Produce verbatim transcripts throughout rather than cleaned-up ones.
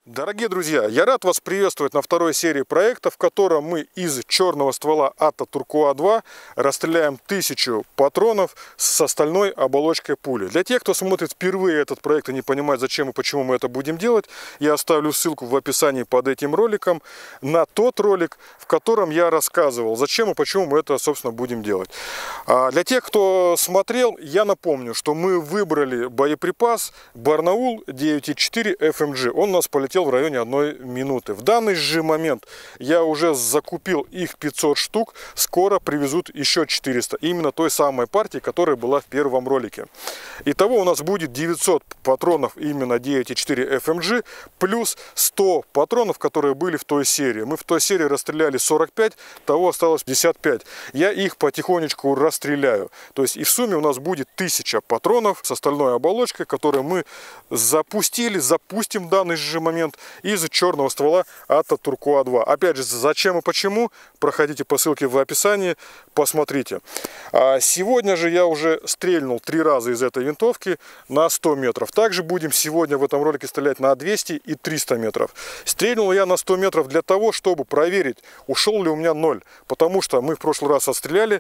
Дорогие друзья, я рад вас приветствовать на второй серии проекта, в котором мы из черного ствола АТТА Туркуа два расстреляем тысячу патронов с остальной оболочкой пули. Для тех, кто смотрит впервые этот проект и не понимает, зачем и почему мы это будем делать, я оставлю ссылку в описании под этим роликом на тот ролик, в котором я рассказывал, зачем и почему мы это, собственно, будем делать. А для тех, кто смотрел, я напомню, что мы выбрали боеприпас Барнаул девять и четыре эф эм джи. Он у нас полетел в районе одной минуты. В данный же момент я уже закупил их пятьсот штук, скоро привезут еще четыреста, именно той самой партии, которая была в первом ролике. Итого у нас будет девятьсот патронов именно девять и четыре эф эм джи плюс сто патронов, которые были в той серии. Мы в той серии расстреляли сорок пять, того осталось пятьдесят пять. Я их потихонечку расстреляю. То есть и в сумме у нас будет тысяча патронов с остальной оболочкой, которую мы запустили, запустим в данный же момент из черного ствола АТТА Туркуа два. Опять же, зачем и почему, проходите по ссылке в описании, посмотрите. А сегодня же я уже стрельнул три раза из этой винтовки на сто метров. Также будем сегодня в этом ролике стрелять на двести и триста метров. Стрельнул я на сто метров для того, чтобы проверить, ушел ли у меня ноль. Потому что мы в прошлый раз отстреляли,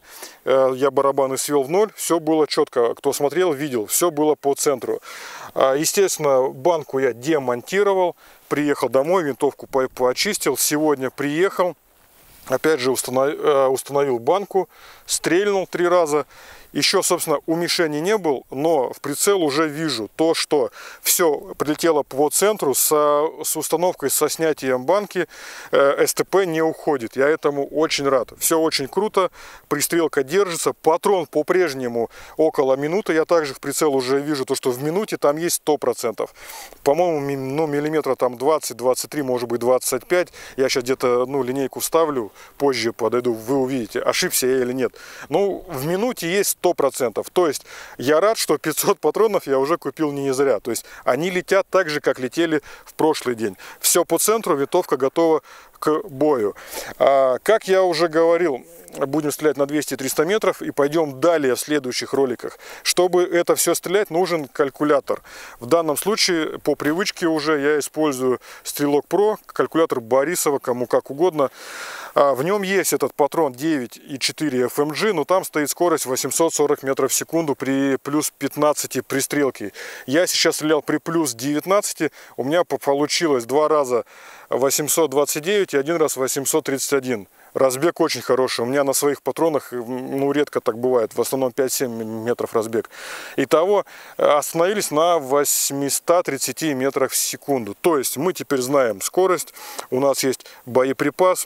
я барабаны свел в ноль, все было четко. Кто смотрел, видел, все было по центру. Естественно, банку я демонтировал. Приехал домой, винтовку почистил. Сегодня приехал, опять же установил, установил банку, стрельнул три раза. Еще, собственно, уменьшений не было, но в прицел уже вижу то, что все прилетело по центру с, с установкой, со снятием банки. э, СТП не уходит. Я этому очень рад. Все очень круто. Пристрелка держится. Патрон по-прежнему около минуты. Я также в прицел уже вижу то, что в минуте там есть сто процентов. По-моему, ну, миллиметра там двадцать, двадцать три, может быть двадцать пять. Я сейчас где-то ну, линейку вставлю, позже подойду, вы увидите, ошибся я или нет. Ну, в минуте есть сто процентов. То есть я рад, что пятьсот патронов я уже купил не зря. То есть они летят так же, как летели в прошлый день. Все по центру, винтовка готова к бою. А, как я уже говорил, будем стрелять на двести и триста метров и пойдем далее в следующих роликах. Чтобы это все стрелять, нужен калькулятор. В данном случае, по привычке уже, я использую Стрелок Про, калькулятор Борисова, кому как угодно. А, в нем есть этот патрон девять и четыре эф эм джи, но там стоит скорость восемьсот сорок метров в секунду при плюс пятнадцати пристрелке. Я сейчас стрелял при плюс девятнадцати, у меня получилось два раза восемьсот двадцать девять и один раз восемьсот тридцать один. Разбег очень хороший. У меня на своих патронах, ну, редко так бывает. В основном пять-семь метров разбег. Итого остановились на восьмистах тридцати метрах в секунду. То есть мы теперь знаем скорость. У нас есть боеприпас.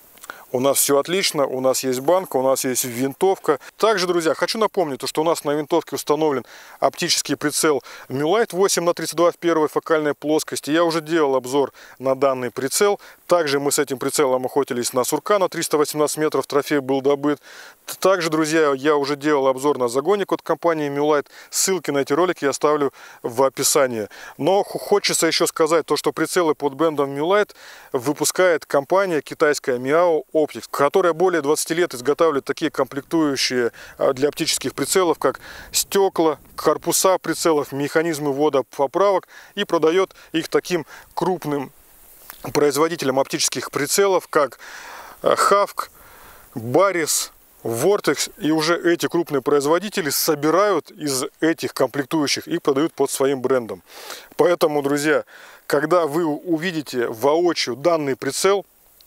У нас все отлично, у нас есть банка, у нас есть винтовка. Также, друзья, хочу напомнить, что у нас на винтовке установлен оптический прицел Мюлайт восемь на тридцать два в первой фокальной плоскости. Я уже делал обзор на данный прицел. Также мы с этим прицелом охотились на сурка на триста восемнадцать метров, трофей был добыт. Также, друзья, я уже делал обзор на загонник от компании Мюлайт. Ссылки на эти ролики я оставлю в описании. Но хочется еще сказать, то, что прицелы под брендом Мюлайт выпускает компания китайская Miao Optics, которая более двадцати лет изготавливает такие комплектующие для оптических прицелов, как стекла, корпуса прицелов, механизмы ввода поправок, и продает их таким крупным производителям оптических прицелов, как Хавк, Барис, Vortex. И уже эти крупные производители собирают из этих комплектующих и продают под своим брендом. Поэтому, друзья, когда вы увидите воочию данный прицел,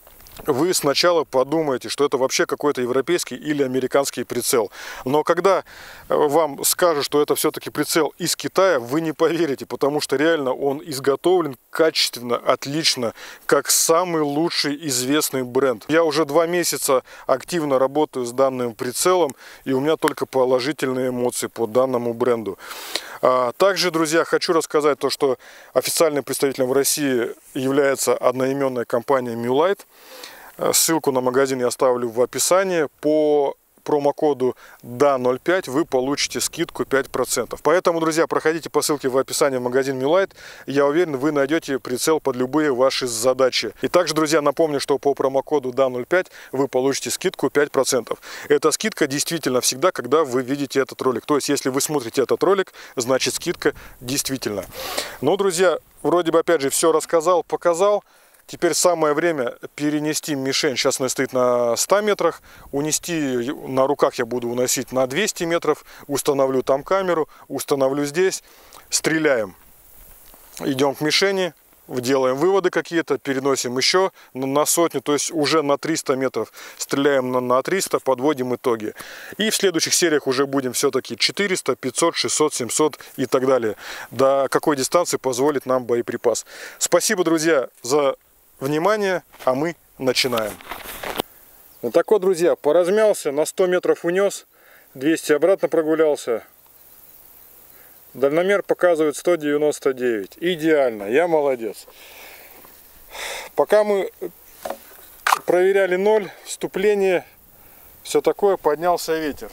вы сначала подумаете, что это вообще какой-то европейский или американский прицел. Но когда вам скажут, что это все-таки прицел из Китая, вы не поверите, потому что реально он изготовлен качественно, отлично, как самый лучший известный бренд. Я уже два месяца активно работаю с данным прицелом, и у меня только положительные эмоции по данному бренду. Также, друзья, хочу рассказать то, что официальным представителем в России является одноименная компания Мюлайт. Ссылку на магазин я оставлю в описании. По промокоду да ноль пять вы получите скидку пять процентов. Поэтому, друзья, проходите по ссылке в описании в магазин Милайт. Я уверен, вы найдете прицел под любые ваши задачи. И также, друзья, напомню, что по промокоду да ноль пять вы получите скидку пять процентов. Эта скидка действительно всегда, когда вы видите этот ролик. То есть, если вы смотрите этот ролик, значит скидка действительно. Ну, друзья, вроде бы опять же все рассказал, показал. Теперь самое время перенести мишень, сейчас она стоит на ста метрах, унести, на руках я буду уносить на двести метров, установлю там камеру, установлю здесь, стреляем. Идем к мишени, делаем выводы какие-то, переносим еще на сотню, то есть уже на триста метров стреляем на, на триста, подводим итоги. И в следующих сериях уже будем все-таки четыреста, пятьсот, шестьсот, семьсот и так далее. До какой дистанции позволит нам боеприпас. Спасибо, друзья, за внимание, а мы начинаем. Вот так вот, друзья, поразмялся, на сто метров унес, двести обратно прогулялся. Дальномер показывает сто девяносто девять. Идеально, я молодец. Пока мы проверяли ноль, вступление, все такое, поднялся ветер.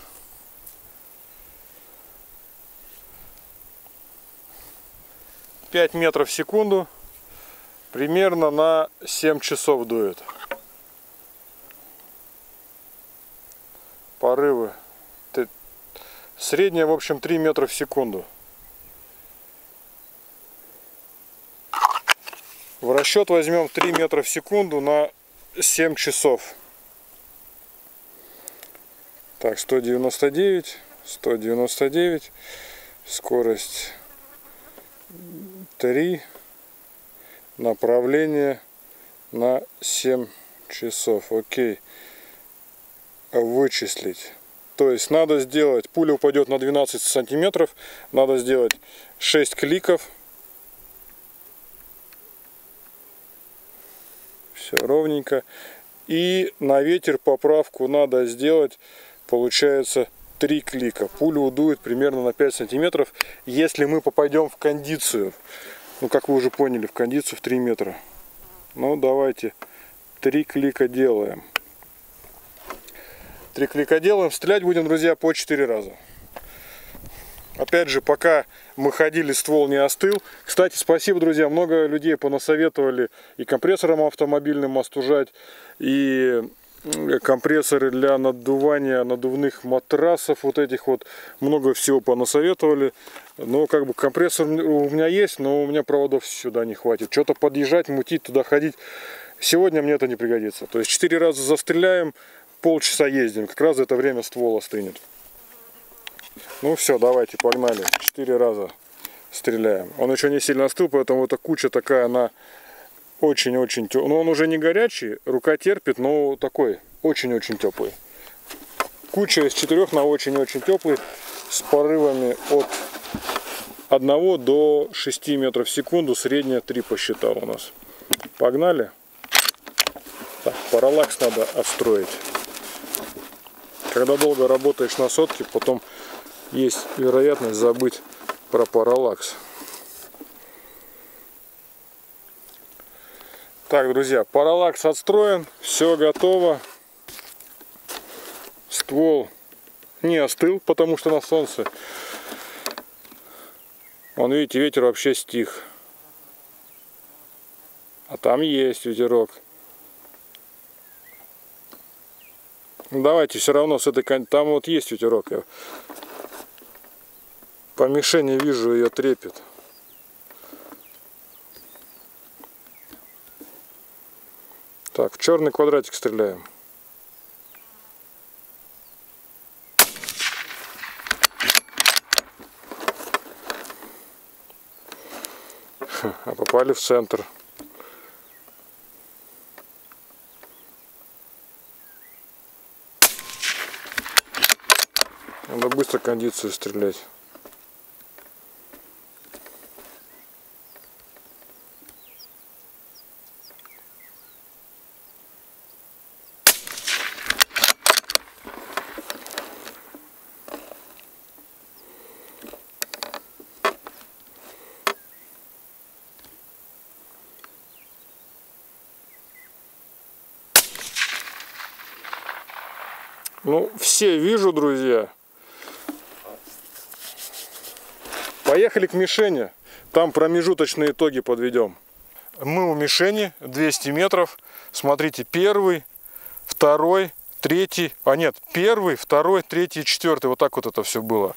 пять метров в секунду. Примерно на семь часов дует. Порывы. Средняя, в общем, три метра в секунду. В расчет возьмем три метра в секунду на семь часов. Так, сто девяносто девять, сто девяносто девять, скорость три. Направление на семь часов. Окей. Вычислить. То есть надо сделать, пуля упадет на двенадцать сантиметров, надо сделать шесть кликов. Все ровненько. И на ветер поправку надо сделать, получается, три клика. Пуля удует примерно на пять сантиметров, если мы попадем в кондицию. Ну, как вы уже поняли, в кондицию в три метра. Ну, давайте три клика делаем. Три клика делаем. Стрелять будем, друзья, по четыре раза. Опять же, пока мы ходили, ствол не остыл. Кстати, спасибо, друзья. Много людей понасоветовали и компрессором автомобильным остужать, и компрессоры для надувания надувных матрасов, вот этих вот, много всего понасоветовали. Но как бы компрессор у меня есть, но у меня проводов сюда не хватит. Что-то подъезжать, мутить, туда ходить. Сегодня мне это не пригодится. То есть четыре раза застреляем, полчаса ездим. Как раз за это время ствол остынет. Ну все, давайте, погнали. четыре раза стреляем. Он еще не сильно остыл, поэтому эта куча такая, она очень-очень теплый. Но он уже не горячий, рука терпит, но такой очень-очень теплый. Куча из четырех на очень-очень теплый, с порывами от одного до шести метров в секунду. Средняя три посчитал у нас. Погнали. Так, параллакс надо отстроить. Когда долго работаешь на сотке, потом есть вероятность забыть про параллакс. Так, друзья, параллакс отстроен, все готово. Ствол не остыл, потому что на солнце. Вон, видите, ветер вообще стих. А там есть ветерок. Давайте все равно с этой... Там вот есть ветерок. Я по мишени вижу, ее трепет. Так, в черный квадратик стреляем. А попали в центр. Надо быстро кондицию стрелять. Ну, все вижу, друзья. Поехали к мишени. Там промежуточные итоги подведем. Мы у мишени, двести метров. Смотрите, первый, второй, третий. А нет, первый, второй, третий, четвертый. Вот так вот это все было.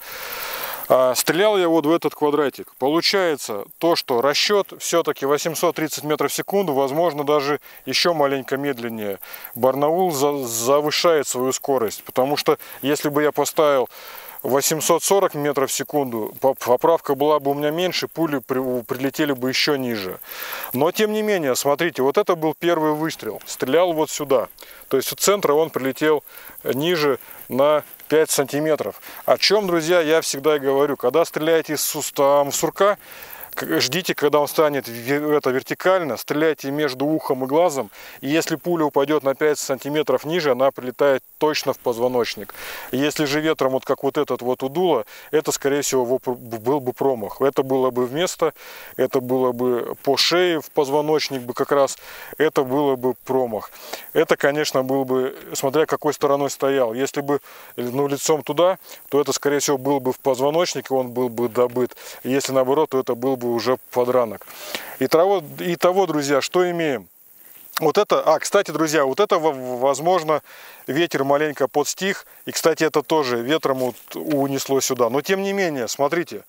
А, стрелял я вот в этот квадратик. Получается то, что расчет все-таки восемьсот тридцать метров в секунду, возможно, даже еще маленько медленнее. Барнаул за, завышает свою скорость, потому что если бы я поставил восемьсот сорок метров в секунду, поправка была бы у меня меньше, пули при, прилетели бы еще ниже. Но тем не менее, смотрите, вот это был первый выстрел. Стрелял вот сюда. То есть от центра он прилетел ниже на пять сантиметров. О чем, друзья, я всегда и говорю. Когда стреляете из сустава сурка, ждите, когда он станет это вертикально, стреляйте между ухом и глазом, и если пуля упадет на пять сантиметров ниже, она прилетает точно в позвоночник. Если же ветром, вот как вот этот вот удуло, это, скорее всего, был бы промах. Это было бы в место, это было бы по шее, в позвоночник бы как раз, это было бы промах. Это, конечно, был бы, смотря какой стороной стоял. Если бы, ну, лицом туда, то это, скорее всего, был бы в позвоночник, и он был бы добыт. Если наоборот, то это был бы уже подранок. Итого, итого, друзья, что имеем? Вот это, а, кстати, друзья, вот это, возможно, ветер маленько подстих. И, кстати, это тоже ветром вот унесло сюда. Но, тем не менее, смотрите,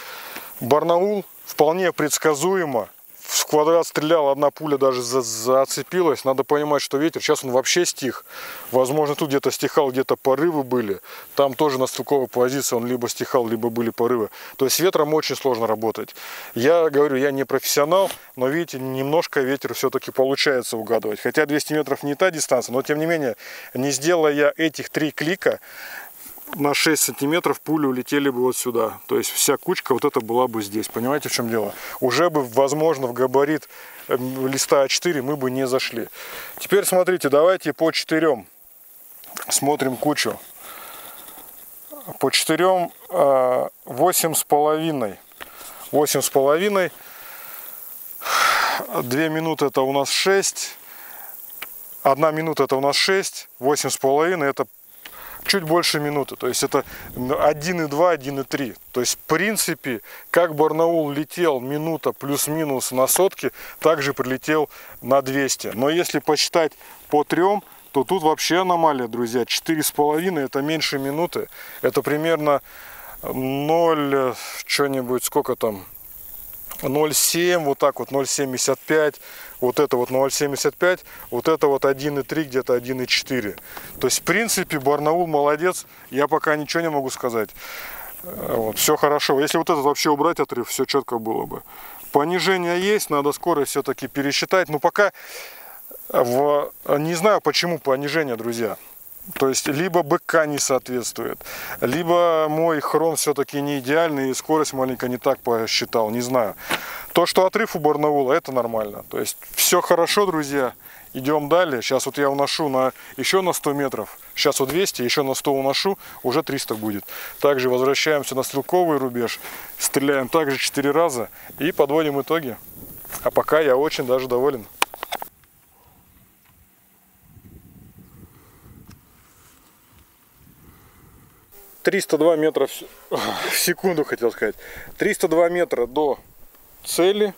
Барнаул вполне предсказуемо. В квадрат стрелял, одна пуля даже за зацепилась. Надо понимать, что ветер, сейчас он вообще стих. Возможно, тут где-то стихал, где-то порывы были. Там тоже на стрелковой позиции он либо стихал, либо были порывы. То есть ветром очень сложно работать. Я говорю, я не профессионал, но видите, немножко ветер все-таки получается угадывать. Хотя двести метров не та дистанция, но тем не менее, не сделая я этих три клика, на шесть сантиметров пули улетели бы вот сюда. То есть вся кучка вот эта была бы здесь. Понимаете, в чем дело? Уже бы, возможно, в габарит листа а четыре мы бы не зашли. Теперь смотрите, давайте по четырем смотрим кучу. По четырем восемь с половиной. восемь с половиной. две минуты это у нас шесть. одна минута это у нас шесть. восемь с половиной это чуть больше минуты, то есть это один и два, один и три. То есть в принципе, как Барнаул летел минута плюс-минус на сотки, также прилетел на двести. Но если посчитать по трем, то тут вообще аномалия, друзья. четыре с половиной это меньше минуты. Это примерно ноль, что-нибудь, сколько там, ноль семь, вот так вот, ноль семьдесят пять, вот это вот ноль семьдесят пять, вот это вот один и три, где-то один и четыре. То есть в принципе Барнаул молодец, я пока ничего не могу сказать. Вот, все хорошо. Если вот этот вообще убрать отрыв, все четко было бы. Понижение есть, надо скорость все-таки пересчитать. Но пока в... не знаю почему понижение, друзья. То есть либо БК не соответствует, либо мой хрон все-таки не идеальный и скорость маленько не так посчитал, не знаю. То, что отрыв у Барнаула, это нормально. То есть все хорошо, друзья. Идем далее. Сейчас вот я уношу на, еще на сто метров. Сейчас вот двести, еще на сто уношу, уже триста будет. Также возвращаемся на стрелковый рубеж. Стреляем также четыре раза и подводим итоги. А пока я очень даже доволен. триста два метра в секунду, хотел сказать. триста два метра до цели.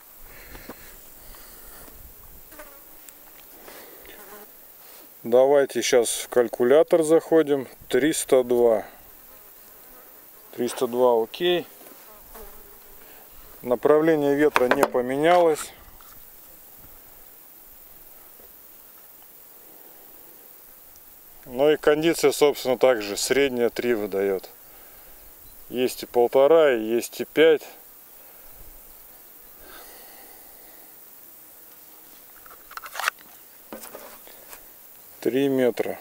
Давайте сейчас в калькулятор заходим. триста два. триста два, окей. Направление ветра не поменялось. Ну и кондиция, собственно, также средняя три выдает. Есть и полтора, и есть и пять. три метра.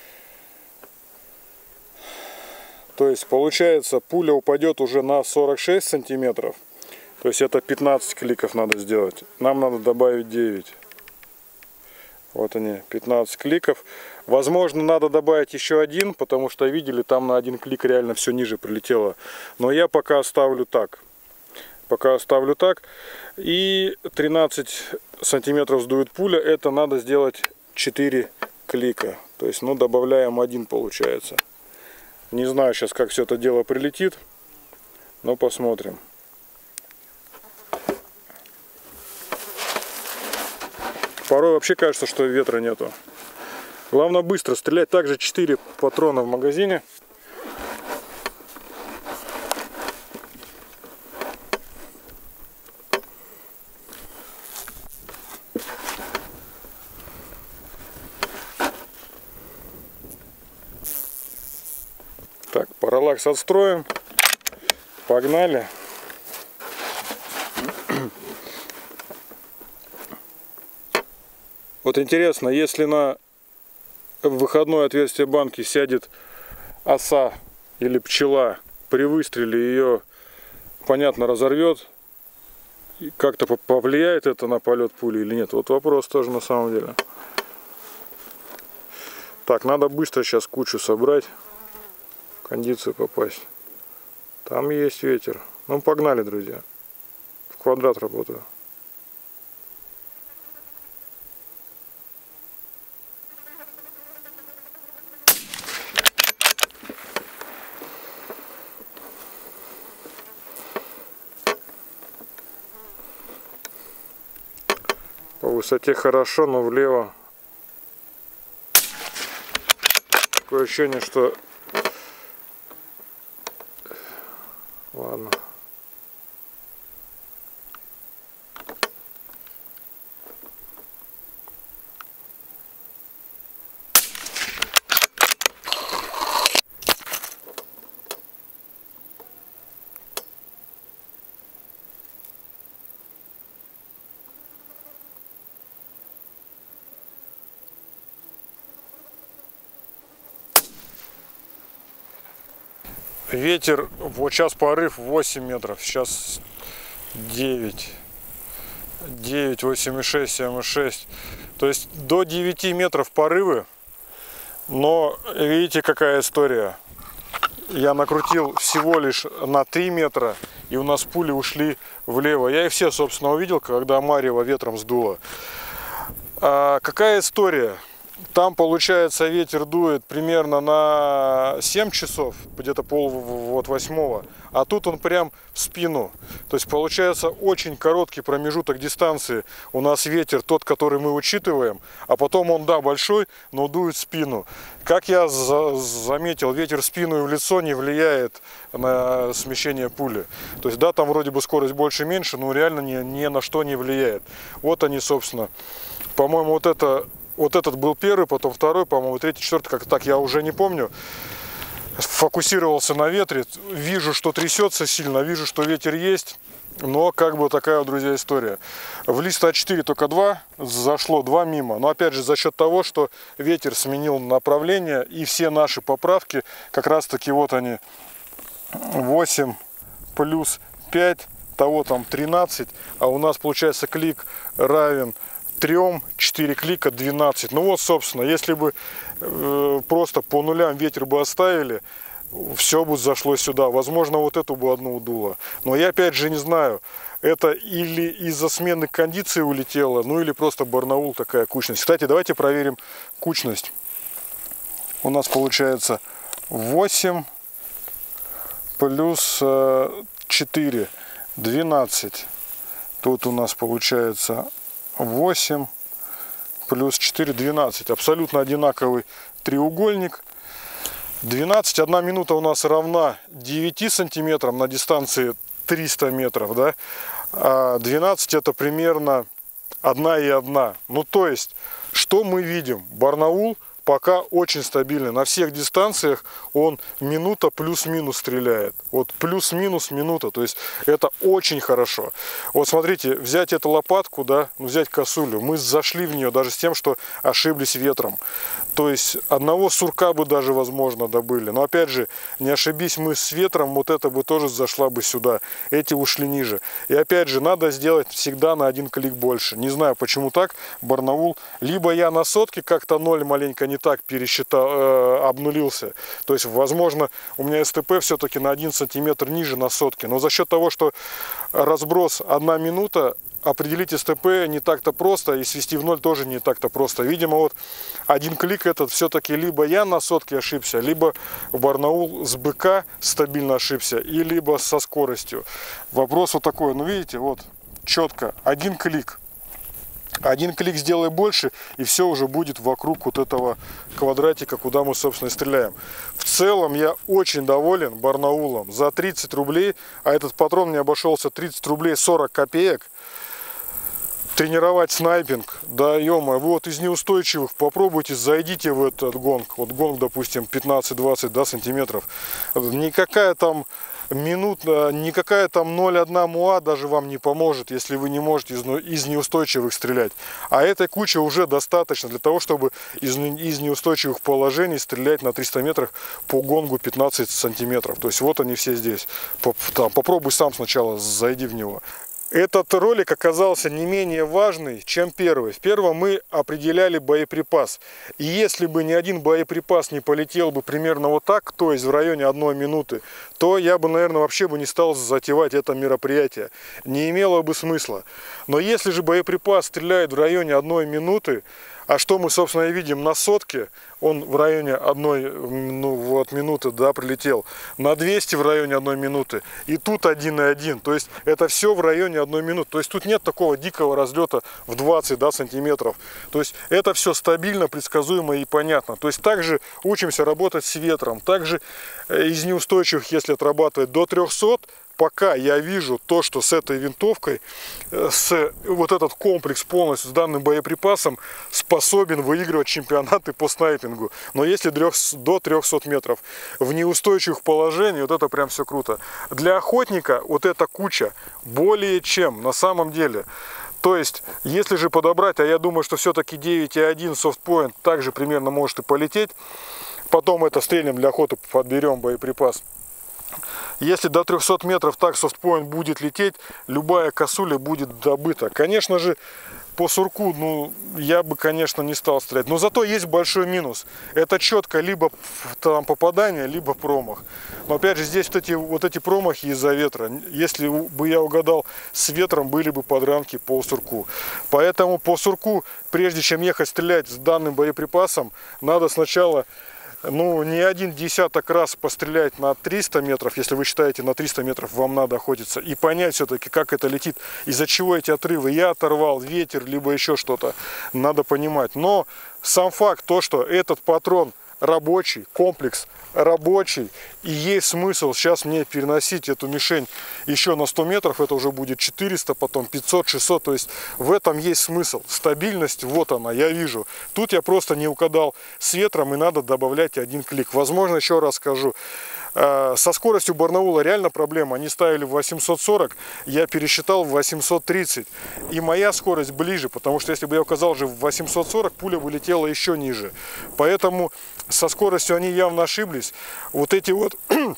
То есть получается, пуля упадет уже на сорок шесть сантиметров. То есть это пятнадцать кликов надо сделать. Нам надо добавить девять. Вот они, пятнадцать кликов. Возможно, надо добавить еще один, потому что, видели, там на один клик реально все ниже прилетело. Но я пока оставлю так. Пока оставлю так. И тринадцать сантиметров сдует пуля. Это надо сделать четыре клика. То есть, ну, добавляем один, получается. Не знаю сейчас, как все это дело прилетит, но посмотрим. Порой вообще кажется, что ветра нету. Главное быстро стрелять. Также четыре патрона в магазине. Так, параллакс отстроим. Погнали. Вот интересно, если на выходное отверстие банки сядет оса или пчела, при выстреле ее, понятно, разорвет, как-то повлияет это на полет пули или нет? Вот вопрос тоже на самом деле. Так, надо быстро сейчас кучу собрать, в кондицию попасть. Там есть ветер. Ну, погнали, друзья. В квадрат работаю. По высоте хорошо, но влево такое ощущение, что... Ладно. Ветер, вот сейчас порыв восемь метров, сейчас девять, девять, восемь и шесть, семь и шесть, то есть до девяти метров порывы, но видите, какая история, я накрутил всего лишь на три метра, и у нас пули ушли влево, я их все, собственно, увидел, когда марево ветром сдуло. А какая история? Там, получается, ветер дует примерно на семь часов, где-то пол вот восьмого, а тут он прям в спину. То есть получается очень короткий промежуток дистанции. У нас ветер тот, который мы учитываем, а потом он, да, большой, но дует в спину. Как я за заметил, ветер в спину и в лицо не влияет на смещение пули. То есть, да, там вроде бы скорость больше-меньше, но реально ни, ни на что не влияет. Вот они, собственно, по-моему, вот это... Вот этот был первый, потом второй, по-моему, третий, четвертый, как так, я уже не помню. Фокусировался на ветре, вижу, что трясется сильно, вижу, что ветер есть, но как бы такая вот, друзья, история. В лист А четыре только два, зашло два мимо, но опять же за счет того, что ветер сменил направление, и все наши поправки, как раз таки вот они, восемь плюс пять, того там тринадцать, а у нас получается клик равен трем, четыре клика двенадцать. Ну вот, собственно, если бы э, просто по нулям ветер бы оставили, все бы зашло сюда. Возможно, вот эту бы одну удуло. Но я опять же не знаю, это или из-за смены кондиции улетело, ну или просто Барнаул такая кучность. Кстати, давайте проверим кучность. У нас получается восемь плюс четыре, двенадцать. Тут у нас получается восемь плюс четыре, двенадцать. Абсолютно одинаковый треугольник. двенадцать, одна минута у нас равна девяти сантиметрам на дистанции триста метров, да? А двенадцать это примерно одна и одна. Ну, то есть, что мы видим? Барнаул пока очень стабильный. На всех дистанциях он минута плюс-минус стреляет. Вот плюс-минус минута. То есть это очень хорошо. Вот смотрите, взять эту лопатку, да, ну, взять косулю. Мы зашли в нее даже с тем, что ошиблись ветром. То есть одного сурка бы даже, возможно, добыли. Но опять же, не ошибись мы с ветром, вот это бы тоже зашла бы сюда. Эти ушли ниже. И опять же, надо сделать всегда на один клик больше. Не знаю, почему так. Барнаул. Либо я на сотке как-то ноль маленько не так пересчитал, э, обнулился. То есть, возможно, у меня СТП все-таки на один сантиметр ниже на сотке. Но за счет того, что разброс одна минута, определить СТП не так-то просто, и свести в ноль тоже не так-то просто. Видимо, вот один клик этот все-таки либо я на сотке ошибся, либо Барнаул с БК стабильно ошибся, и либо со скоростью. Вопрос вот такой, ну видите, вот четко, один клик. Один клик сделай больше, и все уже будет вокруг вот этого квадратика, куда мы, собственно, стреляем. В целом, я очень доволен Барнаулом. За тридцать рублей, а этот патрон мне обошелся тридцать рублей сорок копеек. Тренировать снайпинг, да ё-моё, вы вот из неустойчивых попробуйте, зайдите в этот гонг. Вот гонг, допустим, пятнадцать-двадцать, да, сантиметров. Никакая там минута, никакая там ноль целых одна муа даже вам не поможет, если вы не можете из, из неустойчивых стрелять. А этой кучи уже достаточно для того, чтобы из, из неустойчивых положений стрелять на триста метрах по гонгу пятнадцать сантиметров. То есть вот они все здесь. Там, попробуй сам сначала, зайди в него. Этот ролик оказался не менее важный, чем первый. В первом мы определяли боеприпас. И если бы ни один боеприпас не полетел бы примерно вот так, то есть в районе одной минуты, то я бы, наверное, вообще бы не стал затевать это мероприятие. Не имело бы смысла. Но если же боеприпас стреляет в районе одной минуты, а что мы, собственно, и видим на сотке, он в районе одной, ну, вот, минуты, да, прилетел, на двести в районе одной минуты, и тут один и один, то есть это все в районе одной минуты, то есть тут нет такого дикого разлета в двадцать, да, сантиметров, то есть это все стабильно, предсказуемо и понятно. То есть также учимся работать с ветром, также из неустойчивых, если отрабатывать до трёхсот, пока я вижу то, что с этой винтовкой, с вот этот комплекс полностью с данным боеприпасом способен выигрывать чемпионаты по снайпингу. Но если до трёхсот метров в неустойчивых положениях, вот это прям все круто. Для охотника вот эта куча более чем на самом деле. То есть, если же подобрать, а я думаю, что все-таки девять и один софтпоинт также примерно может и полететь. Потом это стрельнем для охоты, подберем боеприпас. Если до трёхсот метров так софтпоинт будет лететь, любая косуля будет добыта. Конечно же, по сурку, ну, я бы, конечно, не стал стрелять. Но зато есть большой минус. Это четко либо там попадание, либо промах. Но опять же, здесь вот эти, вот эти промахи из-за ветра. Если бы я угадал с ветром, были бы подранки по сурку. Поэтому по сурку, прежде чем ехать стрелять с данным боеприпасом, надо сначала... Ну, не один десяток раз пострелять на триста метров, если вы считаете, на триста метров вам надо охотиться, и понять все-таки, как это летит, из-за чего эти отрывы я оторвал, ветер, либо еще что-то, надо понимать. Но сам факт, то, что этот патрон рабочий, комплекс рабочий, и есть смысл сейчас мне переносить эту мишень еще на сто метров, это уже будет четыреста, потом пятьсот, шестьсот, то есть в этом есть смысл. Стабильность, вот она, я вижу. Тут я просто не угадал с ветром, и надо добавлять один клик. Возможно, еще раз скажу, со скоростью Барнаула реально проблема. Они ставили в восемьсот сорок, я пересчитал в восемьсот тридцать. И моя скорость ближе, потому что если бы я указал же в восемьсот сорок, пуля бы летела еще ниже. Поэтому со скоростью они явно ошиблись. Вот эти вот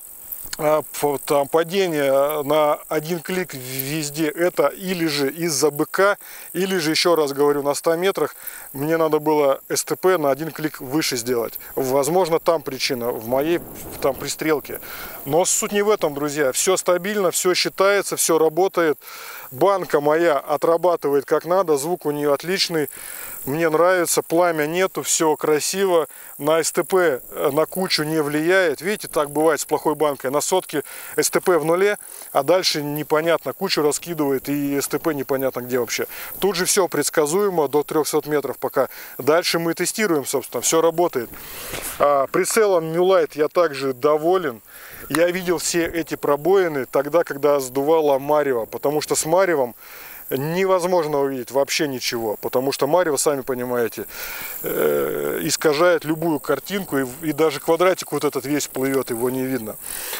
там падение на один клик везде, это или же из-за БК, или же, еще раз говорю, на ста метрах мне надо было СТП на один клик выше сделать. Возможно, там причина, в моей там пристрелке. Но суть не в этом, друзья. Все стабильно, все считается, все работает. Банка моя отрабатывает как надо, звук у нее отличный. Мне нравится, пламя нету, все красиво. На СТП на кучу не влияет. Видите, так бывает с плохой банкой. На сотке СТП в нуле, а дальше непонятно, кучу раскидывает, и СТП непонятно где вообще. Тут же все предсказуемо до трёхсот метров пока. Дальше мы тестируем, собственно, все работает. А, прицелом Мюлайт я также доволен. Я видел все эти пробоины тогда, когда сдувала марево, потому что с маревом невозможно увидеть вообще ничего, потому что марево, сами понимаете, э, искажает любую картинку, и, и даже квадратик вот этот весь плывет, его не видно.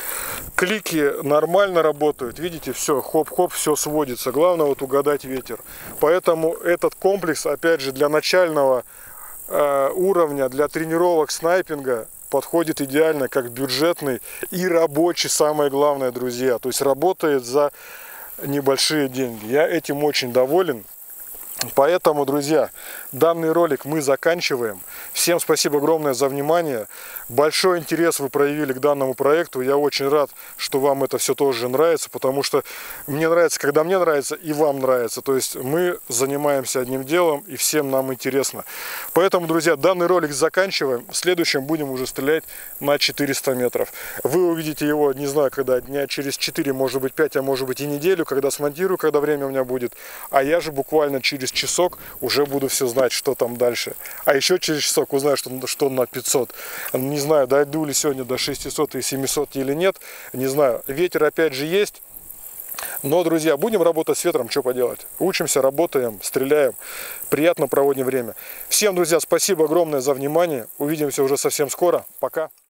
Клики нормально работают, видите, все, хоп-хоп, все сводится. Главное вот угадать ветер. Поэтому этот комплекс, опять же, для начального э, уровня, для тренировок снайпинга подходит идеально, как бюджетный и рабочий, самое главное, друзья. То есть работает за небольшие деньги. Я этим очень доволен. Поэтому, друзья, данный ролик мы заканчиваем. Всем спасибо огромное за внимание. Большой интерес вы проявили к данному проекту. Я очень рад, что вам это все тоже нравится, потому что мне нравится, когда мне нравится, и вам нравится. То есть мы занимаемся одним делом, и всем нам интересно. Поэтому, друзья, данный ролик заканчиваем. В следующем будем уже стрелять на четыреста метров. Вы увидите его, не знаю, когда, дня через четыре, может быть пять, а может быть и неделю, когда смонтирую, когда время у меня будет. А я же буквально через часок уже буду все знать, что там дальше. А еще через часок узнаю, что, что на пятьсот. Не знаю, дойду ли сегодня до шестисот и семисот или нет. Не знаю. Ветер опять же есть. Но, друзья, будем работать с ветром, что поделать. Учимся, работаем, стреляем. Приятно проводим время. Всем, друзья, спасибо огромное за внимание. Увидимся уже совсем скоро. Пока.